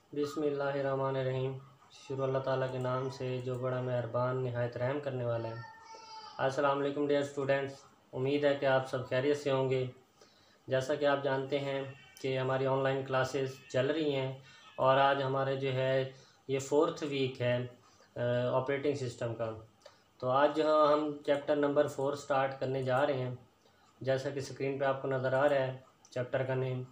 बिस्मिल्लाहिर्रहमानिर्रहीम। शुरू अल्लाह ताला के नाम से जो बड़ा मेहरबान निहायत रहम करने वाला है। अस्सलाम वालेकुम डियर स्टूडेंट्स, उम्मीद है कि आप सब खैरियत से होंगे। जैसा कि आप जानते हैं कि हमारी ऑनलाइन क्लासेस चल रही हैं और आज हमारे जो है ये 4th वीक है ऑपरेटिंग सिस्टम का। तो आज हम चैप्टर नंबर 4 स्टार्ट करने जा रहे हैं। जैसा कि स्क्रीन पे आपको नज़र आ रहा है चैप्टर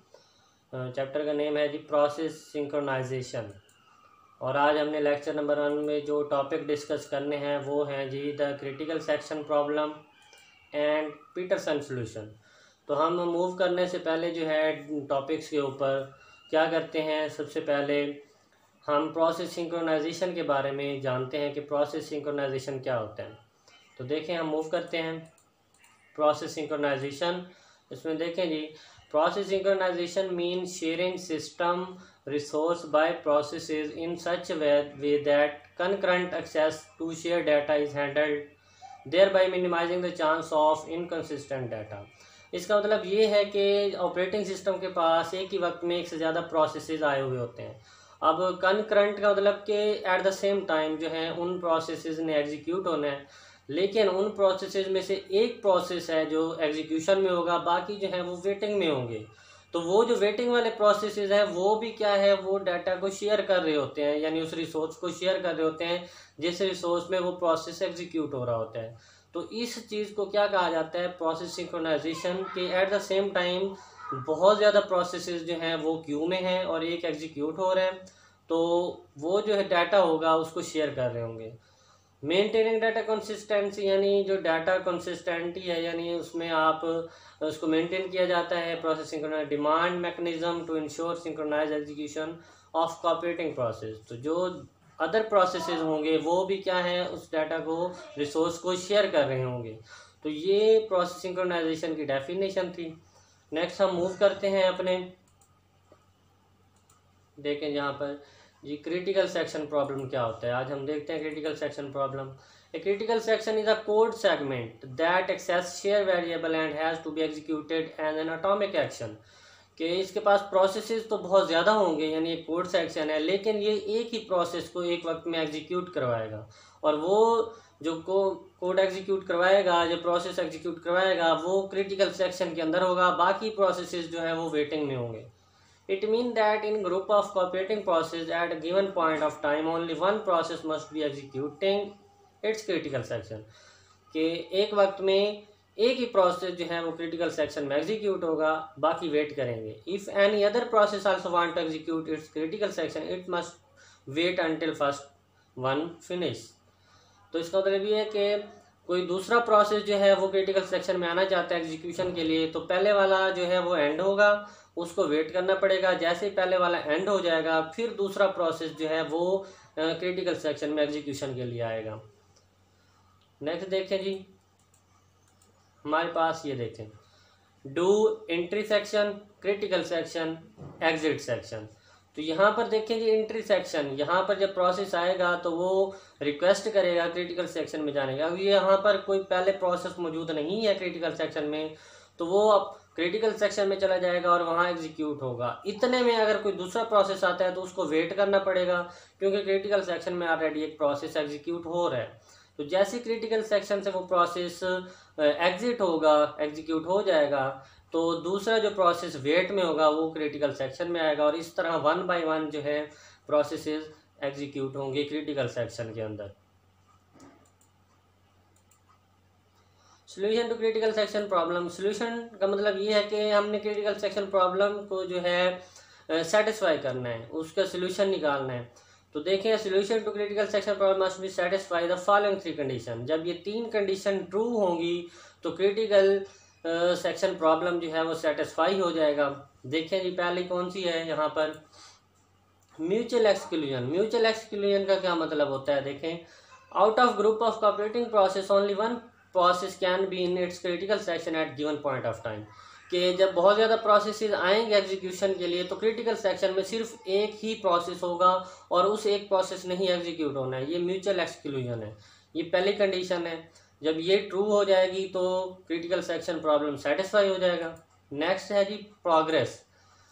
का नेम है जी प्रोसेस सिंक्रोनाइजेशन। और आज हमने लेक्चर नंबर 1 में जो टॉपिक डिस्कस करने हैं वो हैं जी the critical section problem and Peterson solution. तो हम मूव करने से पहले जो है टॉपिक्स के ऊपर क्या करते हैं, सबसे पहले हम प्रोसेस सिंक्रोनाइजेशन के बारे में जानते हैं कि प्रोसेस सिंक्रोनाइजेशन क्या होता है। तो देखें, हम मूव करते हैं प्रोसेस सिंक्रोनाइजेशन। इसमें देखें जी, process synchronization means sharing system resource by processes in such a way that concurrent access to shared data is handled, thereby minimizing the chance of inconsistent data। इसका मतलब ये है कि ऑपरेटिंग सिस्टम के पास एक ही वक्त में एक से ज़्यादा प्रोसेसेस आए हुए होते हैं। अब कनकरेंट का मतलब कि एट द सेम टाइम जो है उन प्रोसेसेस ने एग्जीक्यूट होना है, लेकिन उन प्रोसेसेस में से एक प्रोसेस है जो एग्जीक्यूशन में होगा, बाकी जो है वो वेटिंग में होंगे। तो वो जो वेटिंग वाले प्रोसेसेस हैं वो भी क्या है, वो डाटा को शेयर कर रहे होते हैं, यानी उस रिसोर्स को शेयर कर रहे होते हैं जिस रिसोर्स में वो प्रोसेस एग्जीक्यूट हो रहा होता है। तो इस चीज़ को क्या कहा जाता है, प्रोसेस सिंक्रोनाइजेशन के एट द सेम टाइम बहुत ज़्यादा प्रोसेसेस जो हैं वो क्यू में हैं और एक एग्जीक्यूट हो रहे हैं, तो वो जो है डाटा होगा उसको शेयर कर रहे होंगे। मेंटेनिंग डाटा कंसिस्टेंसी, यानी जो डाटा कंसिस्टेंटी है, यानी उसमें आप उसको मेंटेन किया जाता है। Process synchronize demand mechanism to ensure synchronize execution of cooperating process. तो जो अदर प्रोसेसेस होंगे वो भी क्या है, उस डाटा को रिसोर्स को शेयर कर रहे होंगे। तो ये प्रोसेस सिंक्रोनाइजेशन की डेफिनेशन थी। नेक्स्ट हम मूव करते हैं अपने, देखें यहाँ पर जी क्रिटिकल सेक्शन प्रॉब्लम क्या होता है। आज हम देखते हैं critical section problem. A critical section is a code segment that access share variable and has to be executed as an atomic action. कि इसके पास प्रोसेसेस तो बहुत ज़्यादा होंगे, यानी एक कोड सेक्शन है, लेकिन ये एक ही प्रोसेस को एक वक्त में एग्जीक्यूट करवाएगा। और वो जो कोड एग्जीक्यूट करवाएगा, जो प्रोसेस एग्जीक्यूट करवाएगा, वो क्रिटिकल सेक्शन के अंदर होगा, बाकी प्रोसेसेस जो है वो वेटिंग में होंगे। It means that in group of cooperating processes at a given point of time only one process must be executing its critical section। कि एक वक्त में एक ही प्रोसेस जो है वो क्रिटिकल सेक्शन में एग्जीक्यूट होगा, बाकी वेट करेंगे। If any other process also want to execute its critical section it must wait until first one finish. तो इसका मतलब ये है कि कोई दूसरा प्रोसेस जो है वो क्रिटिकल सेक्शन में आना चाहता है एग्जीक्यूशन के लिए, तो पहले वाला जो है वो एंड होगा, उसको वेट करना पड़ेगा। जैसे ही पहले वाला एंड हो जाएगा फिर दूसरा प्रोसेस जो है वो क्रिटिकल सेक्शन में एग्जीक्यूशन के लिए आएगा। नेक्स्ट देखें जी, हमारे पास ये देखें, do entry section, critical section, exit section. तो यहाँ पर देखें जी एंट्री सेक्शन, यहाँ पर जब प्रोसेस आएगा तो वो रिक्वेस्ट करेगा क्रिटिकल सेक्शन में जाने का। अब ये यहाँ पर कोई पहले प्रोसेस मौजूद नहीं है क्रिटिकल सेक्शन में, तो वो अब क्रिटिकल सेक्शन में चला जाएगा और वहाँ एग्जीक्यूट होगा। इतने में अगर कोई दूसरा प्रोसेस आता है तो उसको वेट करना पड़ेगा, क्योंकि क्रिटिकल सेक्शन में ऑलरेडी एक प्रोसेस एग्जीक्यूट हो रहा है। तो जैसे क्रिटिकल सेक्शन से वो प्रोसेस एग्जिट होगा, एग्जीक्यूट हो जाएगा, तो दूसरा जो प्रोसेस वेट में होगा वो क्रिटिकल सेक्शन में आएगा, और इस तरह 1 बाय 1 जो है प्रोसेसेस एग्जीक्यूट होंगे क्रिटिकल सेक्शन के अंदर। Solution to critical section problem, solution का मतलब ये है कि हमने क्रिटिकल सेक्शन प्रॉब्लम को जो है सेटिस्फाई करना है, उसका सोल्यूशन निकालना है। तो देखें, solution to critical section problem must be satisfy the following 3 condition. जब ये 3 कंडीशन ट्रू होंगी तो क्रिटिकल सेक्शन प्रॉब्लम जो है वो सेटिस्फाई हो जाएगा। देखें जी, पहले कौन सी है यहाँ पर, म्यूचुअल एक्सक्लूजन। म्यूचुअल एक्सक्लूजन का क्या मतलब होता है, देखें, out of group of cooperating process only one process can be in its critical section at given point of time. कि जब बहुत ज़्यादा प्रोसेसेस आएंगे एग्जीक्यूशन के लिए तो क्रिटिकल सेक्शन में सिर्फ एक ही प्रोसेस होगा और उस एक प्रोसेस ने ही एग्जीक्यूट होना है। ये म्यूचुअल एक्सक्लूजन है, ये पहली कंडीशन है। जब ये ट्रू हो जाएगी तो क्रिटिकल सेक्शन प्रॉब्लम सेटिस्फाई हो जाएगा। नेक्स्ट है जी progress.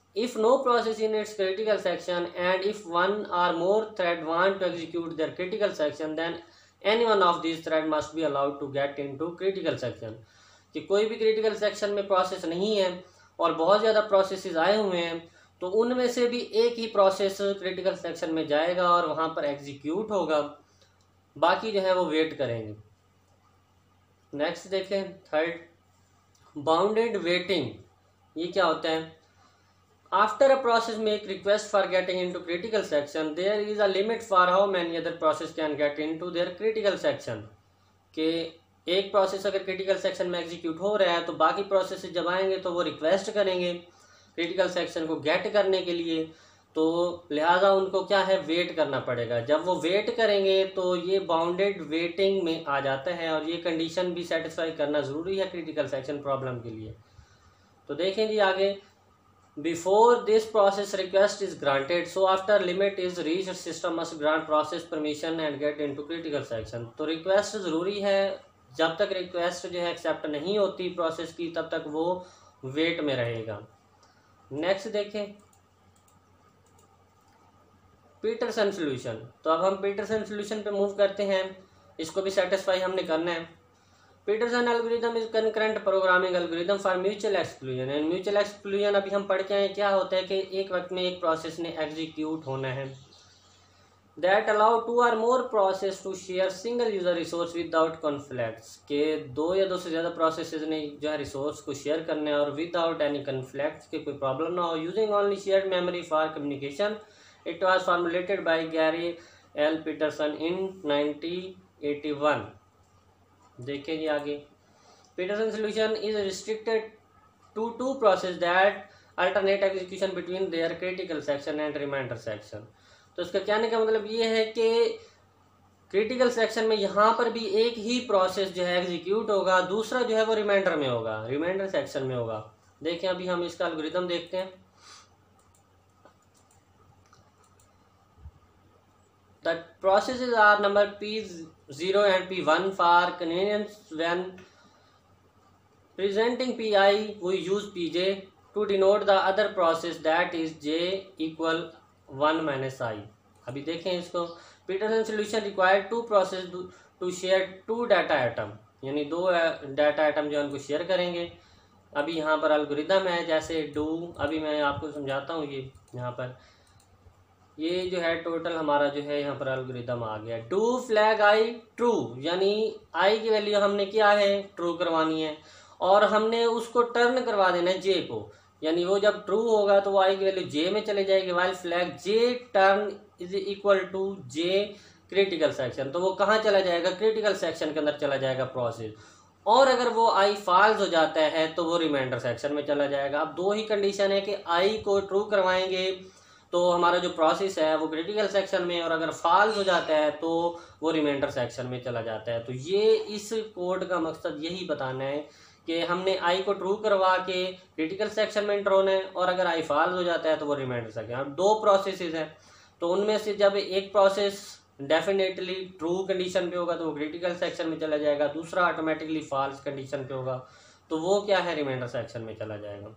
if no process in its critical section and if one or more thread want to execute their critical section, then any one of these thread must be allowed to get into critical section। कि कोई भी critical section में process नहीं है और बहुत ज़्यादा processes आए हुए हैं, तो उनमें से भी एक ही प्रोसेस क्रिटिकल सेक्शन में जाएगा और वहाँ पर एग्जीक्यूट होगा, बाकी जो है वो वेट करेंगे। नेक्स्ट देखें, थर्ड बाउंडेड वेटिंग। ये क्या होता है? After a process make request for getting into critical section, there is a limit for how many other process can get into their critical section. के एक प्रोसेस अगर critical section में execute हो रहा है तो बाकी प्रोसेस जब आएंगे तो वो रिक्वेस्ट करेंगे क्रिटिकल सेक्शन को गेट करने के लिए, तो लिहाजा उनको क्या है, वेट करना पड़ेगा। जब वो वेट करेंगे तो ये बाउंडेड वेटिंग में आ जाता है और ये कंडीशन भी सेटिस्फाई करना ज़रूरी है क्रिटिकल सेक्शन प्रॉब्लम के लिए। तो देखें जी आगे, before this process request is granted, so after limit is reach system must grant process permission and get into critical section. तो रिक्वेस्ट ज़रूरी है, जब तक रिक्वेस्ट जो है एक्सेप्ट नहीं होती प्रोसेस की तब तक वो वेट में रहेगा। नेक्स्ट देखें, पीटरसन सॉल्यूशन। तो अब हम पीटरसन सॉल्यूशन पे मूव करते हैं, इसको भी सेटिस्फाई हमने करना है। Peterson algorithm is concurrent programming algorithm for mutual exclusion. And mutual exclusion अभी हम पढ़ के आए, क्या होता है कि एक वक्त में एक प्रोसेस ने एग्जीक्यूट होना है। That allow two or more process to share single user resource without conflicts, के दो या दो से ज़्यादा प्रोसेसेस ने जो है रिसोर्स को शेयर करना है और विदाउट एनी कॉन्फ्लिक्ट्स, के कोई प्रॉब्लम ना हो। Using only shared memory for communication, it was formulated by Gary L Peterson in 1981। देखिए आगे, Peterson solution is restricted to two process that alternate execution between their critical section and reminder section. तो इसका कहने का मतलब ये है कि क्रिटिकल सेक्शन में यहाँ पर भी एक ही प्रोसेस जो है एग्जीक्यूट होगा, दूसरा जो है वो रिमाइंडर में होगा, रिमाइंडर सेक्शन में होगा। देखें अभी हम इसका एल्गोरिथम देखते हैं। The processes are number P0 and P1 for convenience. When presenting Pi, we use Pj to denote the other process, that is J equal 1 minus I। अभी देखें इसको, Peterson solution required two process to share two data item, यानी दो data item जो उनको share करेंगे। अभी यहाँ पर एल्गोरिथम है, जैसे डू, अभी मैं आपको समझाता हूँ। ये यहाँ पर ये जो है टोटल हमारा जो है यहाँ पर एल्गोरिथम आ गया। डू फ्लैग आई ट्रू, यानी आई की वैल्यू हमने क्या है, ट्रू करवानी है और हमने उसको टर्न करवा देना है जे को, यानी वो जब ट्रू होगा तो वो आई की वैल्यू जे में चले जाएगी। While flag J turn is equal to J critical section, तो वो कहाँ चला जाएगा, क्रिटिकल सेक्शन के अंदर चला जाएगा प्रोसेस। और अगर वो आई फॉल्स हो जाता है तो वो रिमाइंडर सेक्शन में चला जाएगा। अब दो ही कंडीशन है कि आई को ट्रू करवाएंगे तो हमारा जो प्रोसेस है वो क्रिटिकल सेक्शन में, और अगर फॉल्स हो जाता है तो वो रिमाइंडर सेक्शन में चला जाता है। तो ये इस कोड का मकसद यही बताना है कि हमने आई को ट्रू करवा के क्रिटिकल सेक्शन में एंटर होना है, और अगर आई फॉल्स हो जाता है तो वो रिमाइंडर सेक्शन। अब दो प्रोसेसेस हैं, तो उनमें से जब एक प्रोसेस डेफिनेटली ट्रू कंडीशन पे होगा तो वो क्रिटिकल सेक्शन में चला जाएगा, दूसरा ऑटोमेटिकली फॉल्स कंडीशन पे होगा तो वो क्या है, रिमाइंडर सेक्शन में चला जाएगा।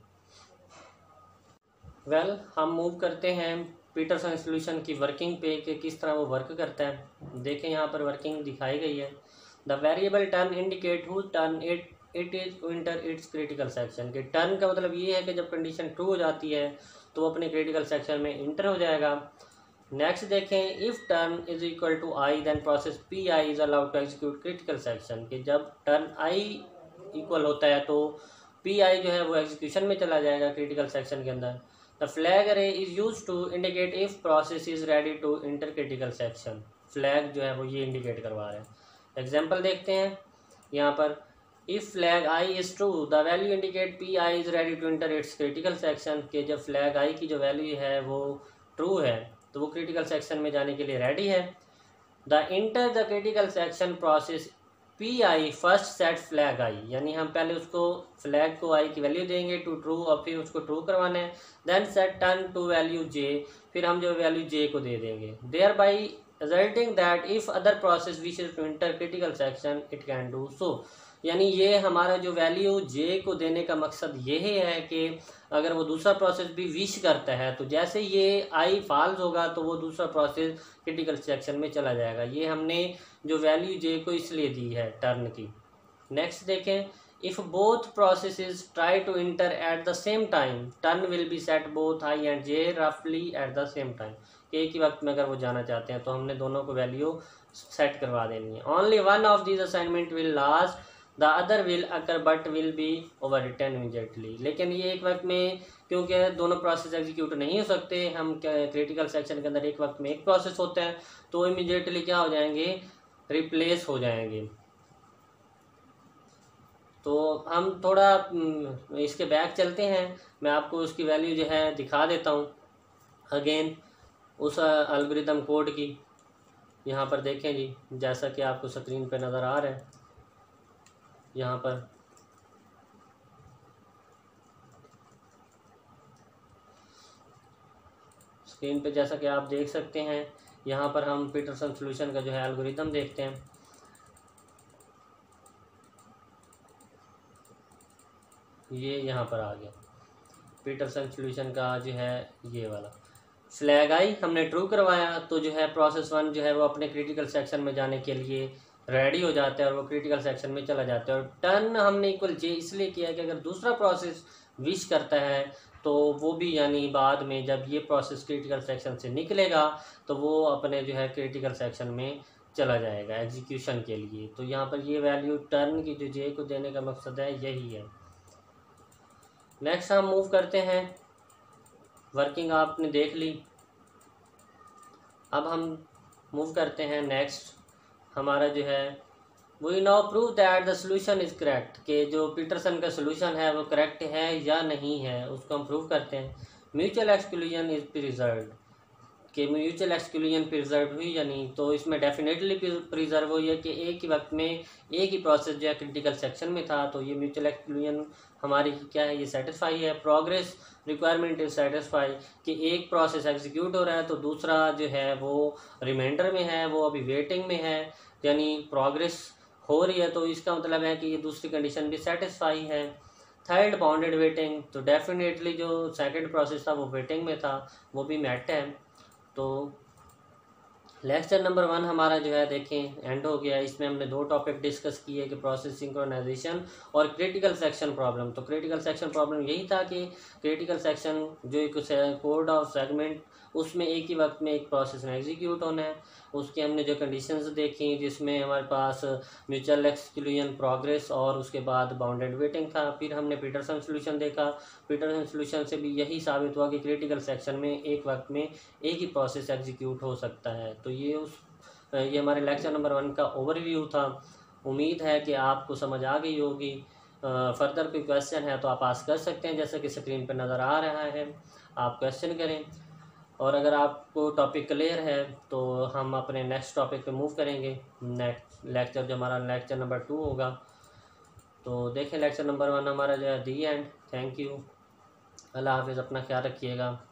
हम मूव करते हैं पीटरसन सॉल्यूशन की वर्किंग पे कि किस तरह वो वर्क करता है। देखें यहाँ पर वर्किंग दिखाई गई है। The variable turn indicate who turn it is to enter its critical section, के टर्न का मतलब ये है कि जब कंडीशन ट्रू हो जाती है तो अपने क्रिटिकल सेक्शन में इंटर हो जाएगा। नेक्स्ट देखें, if turn is equal to I then process P I is allowed to execute critical section, कि जब टर्न आई इक्वल होता है तो पी आई जो है वो एग्जीक्यूशन में चला जाएगा क्रिटिकल सेक्शन के अंदर। The flag array is use to indicate if process is ready to enter critical section, flag जो है वो ये इंडिकेट करवा रहे हैं। एग्जाम्पल देखते हैं यहाँ पर, if flag I is true the value indicate P I is ready to enter its critical section, के जब फ्लैग आई की जो वैल्यू है वो ट्रू है तो वो क्रिटिकल सेक्शन में जाने के लिए रेडी है। The enter the critical section process P I first set flag I, यानी हम पहले उसको फ्लैग को आई की वैल्यू देंगे टू ट्रू और फिर उसको ट्रू करवाना है। Then set turn to value J, फिर हम जो वैल्यू जे को दे देंगे। Thereby resulting that if other process wishes to enter critical section it can do so, यानी ये हमारा जो वैल्यू जे को देने का मकसद ये है कि अगर वो दूसरा प्रोसेस भी विश करता है तो जैसे ये आई फॉल्स होगा तो वो दूसरा प्रोसेस क्रिटिकल सेक्शन में चला जाएगा। ये हमने जो वैल्यू जे को इसलिए दी है टर्न की। नेक्स्ट देखें, if both processes try to enter at the same time turn will be set both I and J रफली एट द सेम टाइम। एक ही वक्त में अगर वो जाना चाहते हैं तो हमने दोनों को वैल्यू सेट करवा देनी है। Only one of these assignment will last, the other will occur but will be overwritten immediately. लेकिन ये एक वक्त में क्योंकि दोनों प्रोसेस एग्जीक्यूट नहीं हो सकते, हम क्रिटिकल सेक्शन के अंदर एक वक्त में एक प्रोसेस होता है तो इमीडिएटली क्या हो जाएंगे, रिप्लेस हो जाएंगे। तो हम थोड़ा इसके बैक चलते हैं, मैं आपको उसकी वैल्यू जो है दिखा देता हूँ अगेन उस एल्गोरिथम कोड की। यहाँ पर देखें जी, जैसा कि आपको स्क्रीन पे नज़र आ रहा है, यहाँ पर स्क्रीन पे जैसा कि आप देख सकते हैं, यहाँ पर हम पीटरसन सॉल्यूशन का जो है एल्गोरिथम देखते हैं। ये यहाँ पर आ गया पीटरसन सॉल्यूशन का जो है ये वाला फ्लैग आई हमने ट्रू करवाया तो जो है प्रोसेस 1 जो है वो अपने क्रिटिकल सेक्शन में जाने के लिए रेडी हो जाता है और वो क्रिटिकल सेक्शन में चला जाता है। और टर्न हमने इक्वल जे इसलिए किया कि अगर दूसरा प्रोसेस विश करता है तो वो भी, यानी बाद में जब ये प्रोसेस क्रिटिकल सेक्शन से निकलेगा तो वो अपने जो है क्रिटिकल सेक्शन में चला जाएगा एग्जीक्यूशन के लिए। तो यहाँ पर ये वैल्यू टर्न की जो जे को देने का मकसद है यही है। नेक्स्ट हम मूव करते हैं, वर्किंग आपने देख ली। अब हम मूव करते हैं नेक्स्ट, हमारा जो है we now prove that the solution is correct, कि जो पीटरसन का सोल्यूशन है वो करेक्ट है या नहीं है उसको हम प्रूव करते हैं। म्यूचुअल एक्सक्लूजन इज प्रिजर्व्ड, कि म्यूचुअल एक्सक्लूजन प्रिजर्व हुई या नहीं, तो इसमें डेफिनेटली प्रिजर्व हुई है कि एक ही वक्त में एक ही प्रोसेस जो है क्रिटिकल सेक्शन में था, तो ये म्यूचुअल एक्सक्लूजन हमारी क्या है, ये सेटिस्फाई है। प्रोग्रेस रिक्वायरमेंट इज सेटिस्फाई, कि एक प्रोसेस एग्जीक्यूट हो रहा है तो दूसरा जो है वो रिमाइंडर में है, वो अभी वेटिंग में है, यानी प्रोग्रेस हो रही है, तो इसका मतलब है कि ये दूसरी कंडीशन भी सेटिस्फाई है। थर्ड बाउंडेड वेटिंग, तो डेफिनेटली जो सेकंड प्रोसेस था वो वेटिंग में था, वो भी मेट है। तो लेक्चर नंबर 1 हमारा जो है देखें एंड हो गया। इसमें हमने 2 टॉपिक डिस्कस किए कि प्रोसेस सिंक्रोनाइजेशन और क्रिटिकल सेक्शन प्रॉब्लम। तो क्रिटिकल सेक्शन प्रॉब्लम यही था कि क्रिटिकल सेक्शन जो एक कोड ऑफ सेगमेंट उसमें एक ही वक्त में एक प्रोसेस में एग्जीक्यूट होना है, उसकी हमने जो कंडीशंस देखी जिसमें हमारे पास म्यूचुअल एक्सक्लूजन, प्रोग्रेस और उसके बाद बाउंडेड वेटिंग था। फिर हमने पीटरसन सॉल्यूशन देखा, पीटरसन सॉल्यूशन से भी यही साबित हुआ कि क्रिटिकल सेक्शन में एक वक्त में एक ही प्रोसेस एग्जीक्यूट हो सकता है। तो ये हमारे लेक्चर नंबर 1 का ओवरव्यू था। उम्मीद है कि आपको समझ आ गई होगी। फर्दर कोई क्वेश्चन है तो आप आस्क कर सकते हैं, जैसे कि स्क्रीन पर नज़र आ रहा है, आप क्वेश्चन करें। और अगर आपको टॉपिक क्लियर है तो हम अपने नेक्स्ट टॉपिक पे मूव करेंगे। नेक्स्ट लेक्चर जो हमारा लेक्चर नंबर 2 होगा। तो देखें लेक्चर नंबर 1 हमारा जो है दी एंड। थैंक यू, अल्लाह हाफिज़, अपना ख्याल रखिएगा।